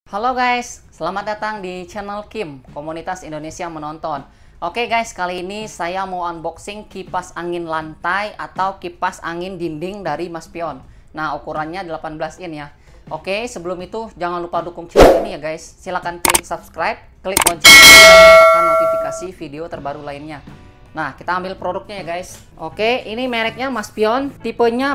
Halo guys, selamat datang di channel Kim, Komunitas Indonesia Menonton. Oke guys, kali ini saya mau unboxing kipas angin lantai atau kipas angin dinding dari Mas Pion. Nah, ukurannya 18 in ya. Oke, sebelum itu jangan lupa dukung channel ini ya guys. Silahkan klik subscribe, klik lonceng, dan nyalakan notifikasi video terbaru lainnya. Nah, kita ambil produknya ya guys. Oke, ini mereknya Mas Pion, tipenya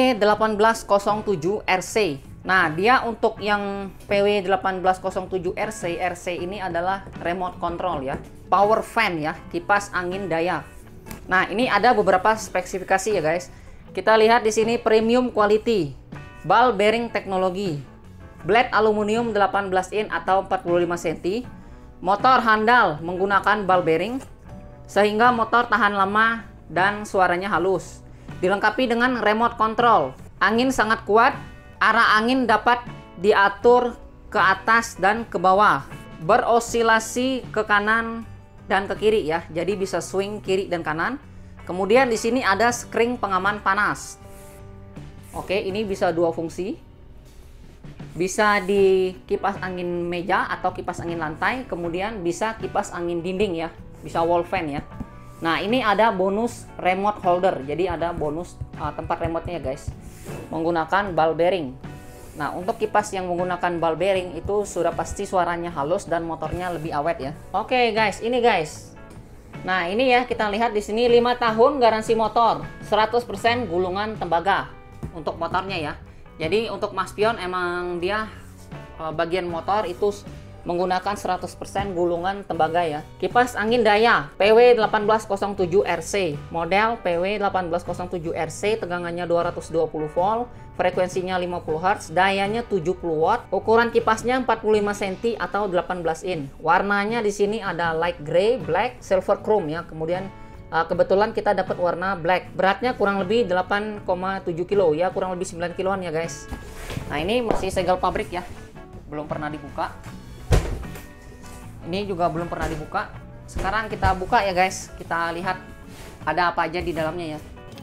PW1807RC. Nah, dia untuk yang PW1807RC, RC ini adalah remote control ya, power fan ya, kipas angin daya. Nah, ini ada beberapa spesifikasi ya guys. Kita lihat di sini premium quality, ball bearing teknologi, blade aluminium 18 in atau 45 cm, motor handal menggunakan ball bearing, sehingga motor tahan lama dan suaranya halus. Dilengkapi dengan remote control, angin sangat kuat. Arah angin dapat diatur ke atas dan ke bawah, berosilasi ke kanan dan ke kiri ya. Jadi bisa swing kiri dan kanan. Kemudian di sini ada spring pengaman panas. Oke, ini bisa dua fungsi. Bisa di kipas angin meja atau kipas angin lantai, kemudian bisa kipas angin dinding ya. Bisa wall fan ya. Nah, ini ada bonus remote holder. Jadi ada bonus tempat remote-nya ya guys. Menggunakan ball bearing. Nah, untuk kipas yang menggunakan ball bearing itu sudah pasti suaranya halus dan motornya lebih awet ya. Oke guys, ini guys. Nah, ini ya kita lihat di sini 5 tahun garansi motor, 100% gulungan tembaga untuk motornya ya. Jadi untuk Mas Pion emang dia bagian motor itu menggunakan 100% gulungan tembaga ya. Kipas angin daya PW1807RC, model PW1807RC, tegangannya 220 volt, frekuensinya 50 Hz, dayanya 70 watt, ukuran kipasnya 45 cm atau 18 in. Warnanya di sini ada light gray, black, silver chrome ya. Kemudian kebetulan kita dapat warna black. Beratnya kurang lebih 8,7 kilo ya, kurang lebih 9 kiloan ya guys. Nah, ini masih segel pabrik ya. Belum pernah dibuka. Ini juga belum pernah dibuka. Sekarang kita buka ya guys. Kita lihat ada apa aja di dalamnya ya.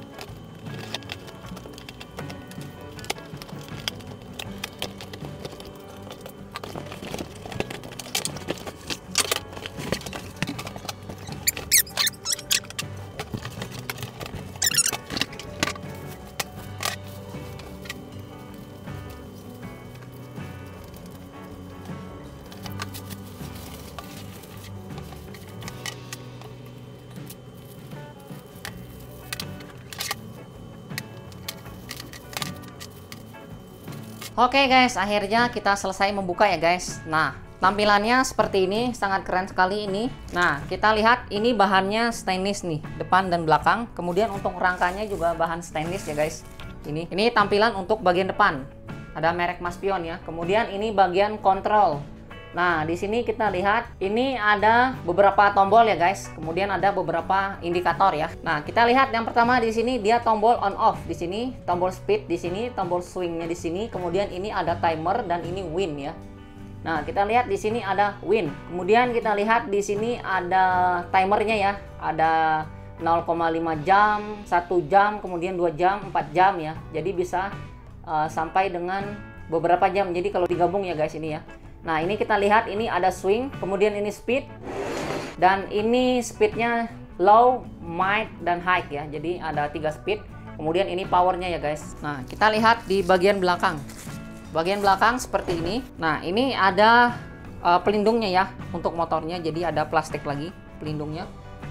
Oke guys, akhirnya kita selesai membuka ya guys. Nah, tampilannya seperti ini, sangat keren sekali ini. Nah, kita lihat ini bahannya stainless nih, depan dan belakang. Kemudian untuk rangkanya juga bahan stainless ya guys. Ini tampilan untuk bagian depan. Ada merek Mas Pion ya. Kemudian ini bagian kontrol. Nah, di sini kita lihat ini ada beberapa tombol ya guys. Kemudian ada beberapa indikator ya. Nah, kita lihat yang pertama di sini dia tombol on off di sini, tombol speed di sini, tombol swingnya di sini. Kemudian ini ada timer dan ini wind ya. Nah, kita lihat di sini ada wind. Kemudian kita lihat di sini ada timernya ya. Ada 0,5 jam, 1 jam, kemudian 2 jam, 4 jam ya. Jadi bisa sampai dengan beberapa jam. Jadi kalau digabung ya guys ini ya. Nah, ini kita lihat ini ada swing, kemudian ini speed, dan ini speednya low, mid, dan high ya. Jadi ada 3 speed. Kemudian ini powernya ya guys. Nah, kita lihat di bagian belakang. Bagian belakang seperti ini. Nah, ini ada pelindungnya ya untuk motornya. Jadi ada plastik lagi pelindungnya.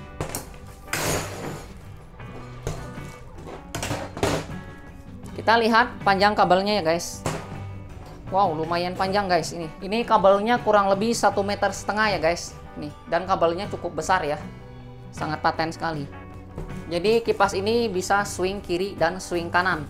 Kita lihat panjang kabelnya ya guys. Wow, lumayan panjang guys ini. Ini kabelnya kurang lebih 1,5 meter ya guys. Nih, dan kabelnya cukup besar ya. Sangat paten sekali. Jadi kipas ini bisa swing kiri dan swing kanan.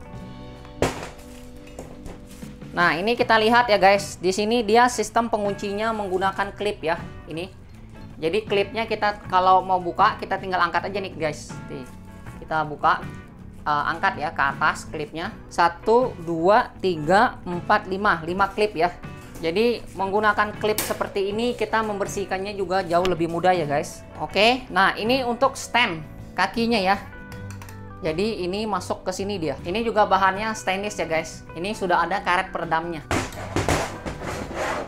Nah, ini kita lihat ya guys. Di sini dia sistem penguncinya menggunakan klip ya. Ini. Jadi klipnya kita kalau mau buka kita tinggal angkat aja nih guys. Nih, kita buka. Angkat ya ke atas klipnya. 1, 2, 3, 4, 5 klip ya. Jadi menggunakan klip seperti ini kita membersihkannya juga jauh lebih mudah ya guys. Oke, nah ini untuk stem kakinya ya. Jadi ini masuk ke sini dia. Ini juga bahannya stainless ya guys. Ini sudah ada karet peredamnya.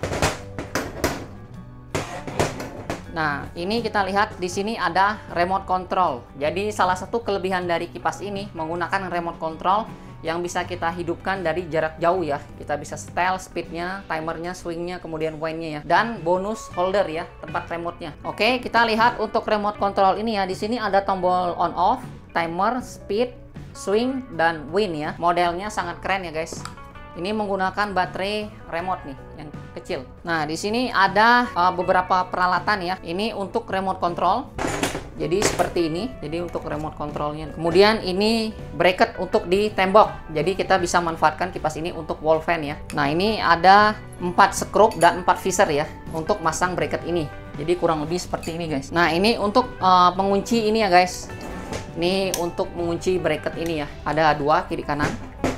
Nah, ini kita lihat di sini ada remote control. Jadi salah satu kelebihan dari kipas ini menggunakan remote control yang bisa kita hidupkan dari jarak jauh ya. Kita bisa setel speednya, timernya, swingnya, kemudian windnya ya. Dan bonus holder ya, tempat remote-nya. Oke, kita lihat untuk remote control ini ya. Di sini ada tombol on off, timer, speed, swing, dan wind ya. Modelnya sangat keren ya guys. Ini menggunakan baterai remote nih yang kecil. Nah, di sini ada beberapa peralatan ya. Ini untuk remote control. Jadi seperti ini. Jadi untuk remote controlnya. Kemudian ini bracket untuk di tembok. Jadi kita bisa manfaatkan kipas ini untuk wall fan ya. Nah, ini ada 4 skrup dan 4 visor ya untuk masang bracket ini. Jadi kurang lebih seperti ini guys. Nah, ini untuk pengunci ini ya guys. Ini untuk mengunci bracket ini ya. Ada 2 kiri kanan.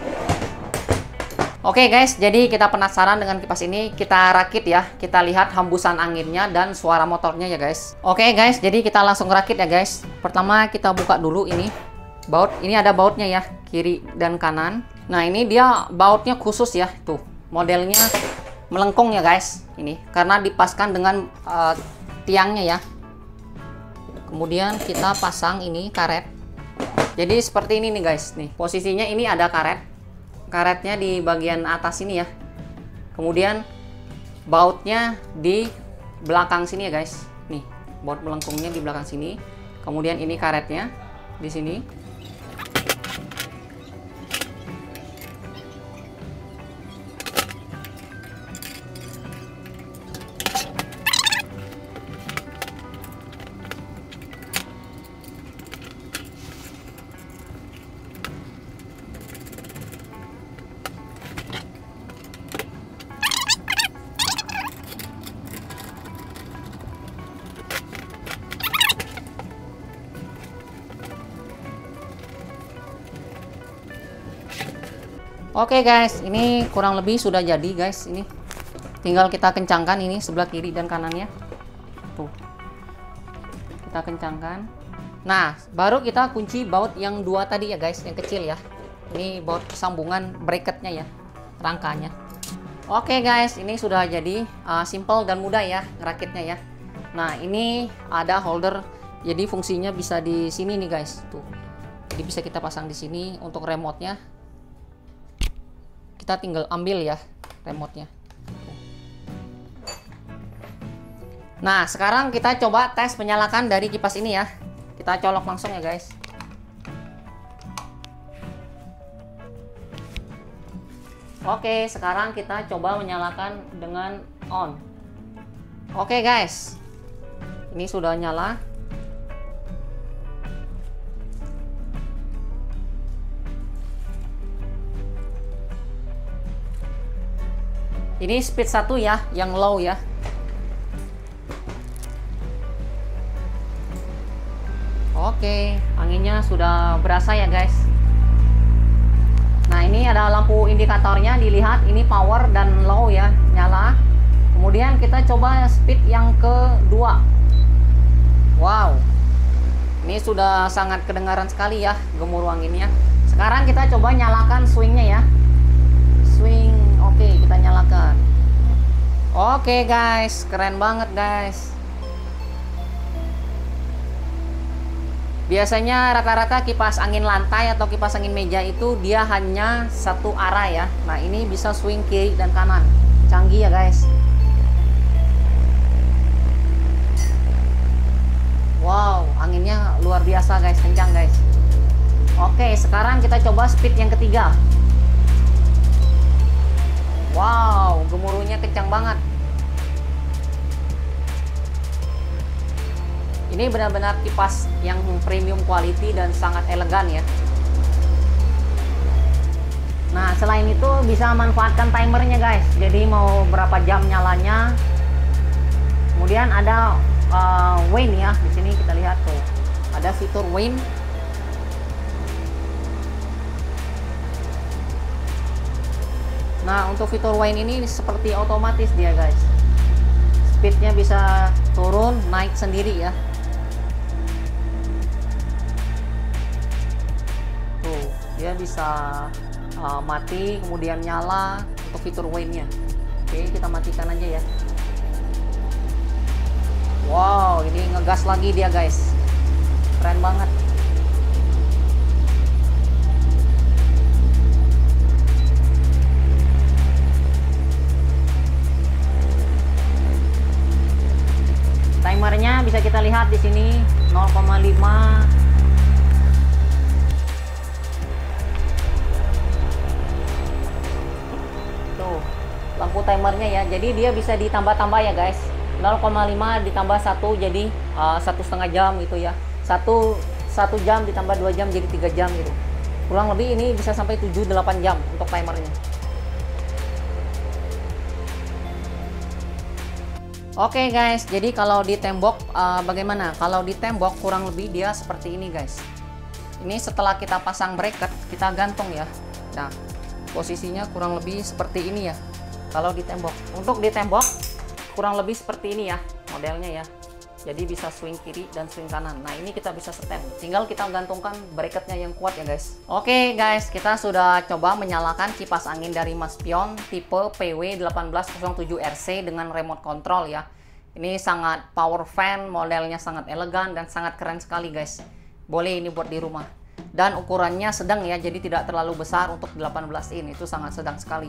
Oke guys, jadi kita penasaran dengan kipas ini, kita rakit ya. Kita lihat hembusan anginnya dan suara motornya ya guys. Oke guys, jadi kita langsung rakit ya guys. Pertama kita buka dulu ini baut. Ini ada bautnya ya, kiri dan kanan. Nah, ini dia bautnya khusus ya, tuh. Modelnya melengkung ya guys. Ini karena dipaskan dengan tiangnya ya. Kemudian kita pasang ini karet. Jadi seperti ini nih guys. Nih, posisinya ini ada karet. Karetnya di bagian atas ini ya. Kemudian bautnya di belakang sini ya guys. Nih, baut melengkungnya di belakang sini. Kemudian ini karetnya di sini. Oke guys, ini kurang lebih sudah jadi guys. Ini tinggal kita kencangkan ini sebelah kiri dan kanannya. Tuh. Kita kencangkan. Nah, baru kita kunci baut yang 2 tadi ya guys, yang kecil ya. Ini baut sambungan bracketnya ya, rangkanya. Oke guys, ini sudah jadi simple dan mudah ya ngerakitnya ya. Nah, ini ada holder. Jadi fungsinya bisa di sini nih guys. Tuh. Jadi bisa kita pasang di sini untuk remote-nya. Kita tinggal ambil ya remote-nya. Nah, sekarang kita coba tes menyalakan dari kipas ini ya. Kita colok langsung ya guys. Oke, sekarang kita coba menyalakan dengan on. Oke guys, ini sudah nyala. Ini speed 1 ya, yang low ya. Oke, anginnya sudah berasa ya guys. Nah, ini ada lampu indikatornya, dilihat ini power dan low ya, nyala. Kemudian kita coba speed yang kedua. Wow, ini sudah sangat kedengaran sekali ya gemuruh anginnya. Sekarang kita coba nyalakan swingnya ya. Swing, oke, kita nyalakan. Oke guys, keren banget guys. Biasanya rata-rata kipas angin lantai atau kipas angin meja itu dia hanya satu arah ya. Nah, ini bisa swing kiri dan kanan. Canggih ya guys. Wow, anginnya luar biasa guys, kencang guys. Oke, sekarang kita coba speed yang ketiga. Wow, gemuruhnya kencang banget. Ini benar-benar kipas yang premium quality dan sangat elegan ya. Nah, selain itu bisa manfaatkan timernya guys. Jadi mau berapa jam nyalanya. Kemudian ada wind ya. Di sini kita lihat tuh. Ada fitur wind. Nah, untuk fitur wind ini seperti otomatis dia guys. Speednya bisa turun, naik sendiri ya. Tuh, dia bisa mati, kemudian nyala untuk fitur windnya. Oke, kita matikan aja ya. Wow, ini ngegas lagi dia guys. Keren banget. Timernya bisa kita lihat di sini 0,5. Tuh, lampu timernya ya. Jadi dia bisa ditambah-tambah ya guys. 0,5 ditambah 1 jadi 1,5 jam gitu ya. 1 jam ditambah 2 jam jadi 3 jam gitu. Kurang lebih ini bisa sampai 7-8 jam untuk timernya. Oke guys, jadi kalau di tembok bagaimana? Kalau di tembok kurang lebih dia seperti ini guys. Ini setelah kita pasang bracket, kita gantung ya. Nah, posisinya kurang lebih seperti ini ya. Kalau di tembok, untuk di tembok kurang lebih seperti ini ya modelnya ya. Jadi bisa swing kiri dan swing kanan. Nah, ini kita bisa setem. Tinggal kita gantungkan bracketnya yang kuat ya guys. Oke guys, kita sudah coba menyalakan kipas angin dari Maspion tipe PW1807RC dengan remote control ya. Ini sangat power fan, modelnya sangat elegan dan sangat keren sekali guys. Boleh ini buat di rumah. Dan ukurannya sedang ya, jadi tidak terlalu besar untuk 18 in. Itu sangat sedang sekali.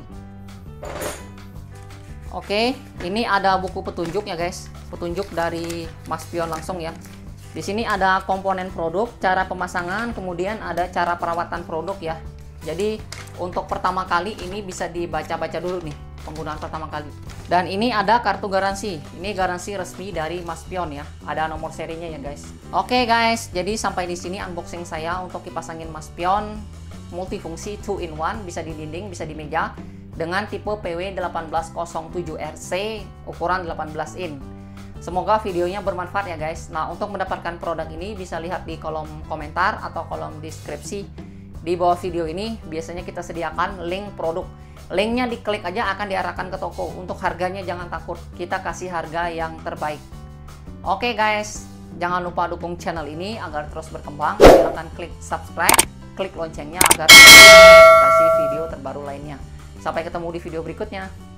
Oke, ini ada buku petunjuk ya guys, petunjuk dari Maspion langsung ya. Di sini ada komponen produk, cara pemasangan, kemudian ada cara perawatan produk ya. Jadi untuk pertama kali ini bisa dibaca-baca dulu nih, penggunaan pertama kali. Dan ini ada kartu garansi, ini garansi resmi dari Maspion ya, ada nomor serinya ya guys. Oke guys, jadi sampai di sini unboxing saya untuk kipas angin Maspion multifungsi 2-in-1, bisa di dinding, bisa di meja. Dengan tipe PW1807RC ukuran 18 in. Semoga videonya bermanfaat ya guys. Nah, untuk mendapatkan produk ini bisa lihat di kolom komentar atau kolom deskripsi di bawah video ini. Biasanya kita sediakan link produk. Linknya diklik aja akan diarahkan ke toko. Untuk harganya jangan takut, kita kasih harga yang terbaik. Oke guys, jangan lupa dukung channel ini agar terus berkembang. Silahkan klik subscribe, klik loncengnya agar kasih video terbaru lainnya. Sampai ketemu di video berikutnya.